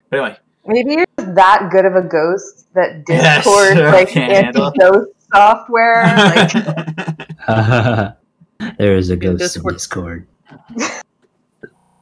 But anyway. Maybe you're just that good of a ghost that Discord, anti-ghost software. There is a ghost in Discord.